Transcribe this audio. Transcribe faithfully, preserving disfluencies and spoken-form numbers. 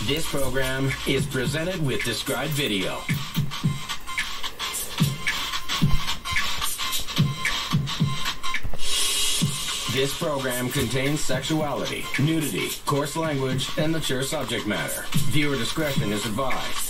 This program is presented with described video. This program contains sexuality, nudity, coarse language, and mature subject matter. Viewer discretion is advised.